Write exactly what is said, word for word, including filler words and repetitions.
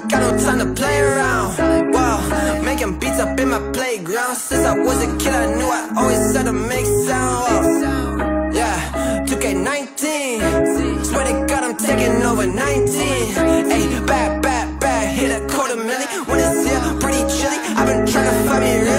got no time to play around. Wow, making beats up in my playground. Since I was a kid I knew I always had to make sound. Wow. Yeah, two K nineteen, swear to God I'm taking over nineteen. Ayy, bad, bad, bad, hit a quarter milli. When it's here, pretty chilly, I've been trying to find me